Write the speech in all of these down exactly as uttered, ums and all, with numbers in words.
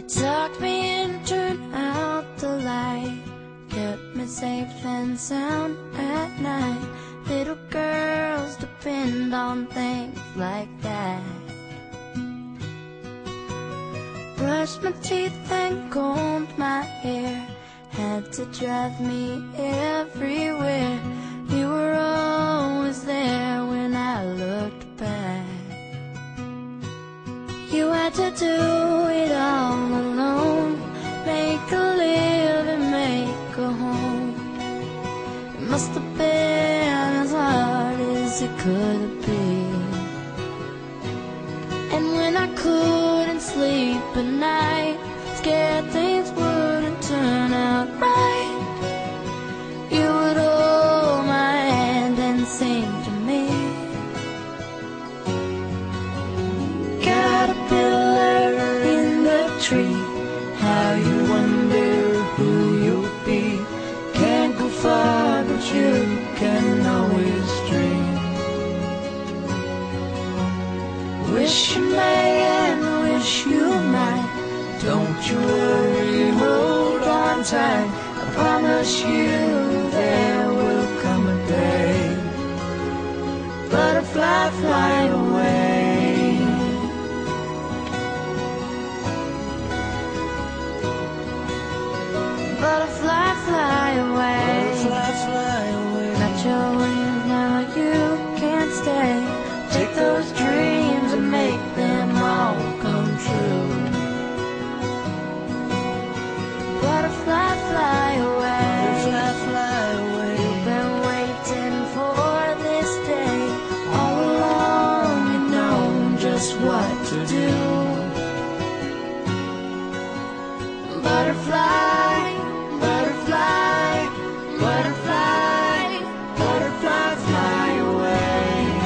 tucked me in, turned out the light, kept me safe and sound at night. Little girls depend on things like that. Brushed my teeth and combed my hair, had to drive me everywhere. You were always there when I looked back. You had to do it all alone, make a living, make a home. It must have been as hard as it could be. And when I couldn't sleep at night, scared things wouldn't turn out right, you would hold my hand and sing to me. Caterpillar in the tree, how you wonder who you'll be. Can't go far, but you can always dream. Wish you may and wish you might. Don't you worry, hold on tight. I promise you there will come a day. Butterfly, fly away. Butterfly, fly away. Butterfly, fly away. Got your wings, now you can't stay. Take those dreams and make them all come true. Butterfly, fly away. Butterfly, fly away. You've been waiting for this day all along. You know just what to do. Butterfly, butterfly, butterfly, butterfly, fly away.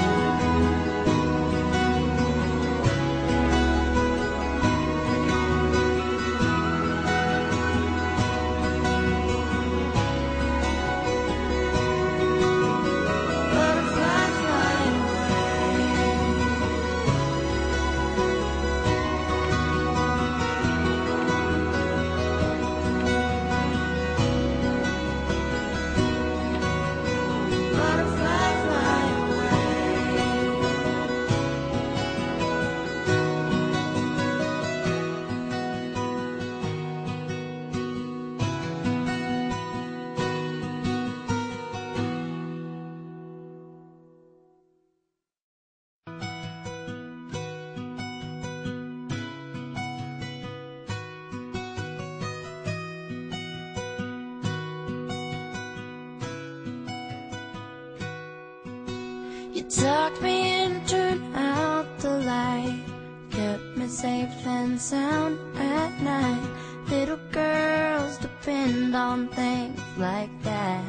You tucked me in, turned out the light, kept me safe and sound at night. Little girls depend on things like that.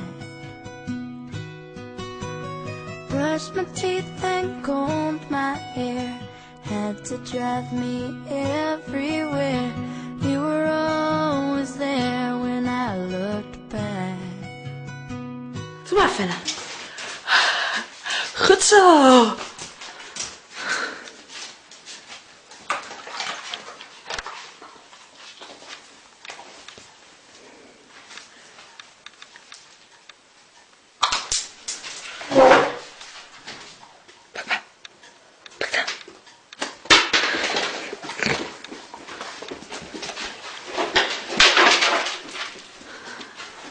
Brushed my teeth and combed my hair, had to drive me everywhere. You were always there when I looked back. Doe maar, Fenna. Goed zo.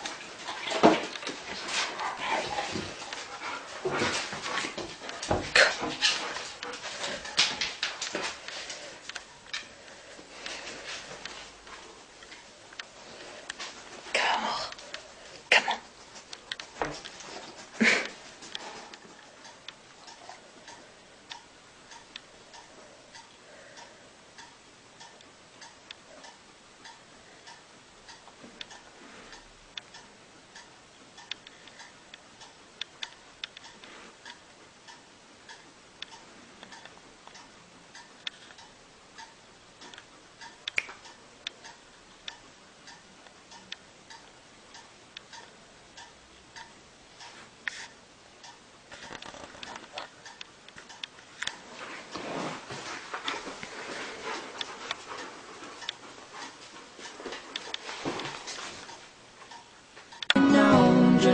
Pak, pak.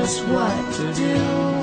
us what to do.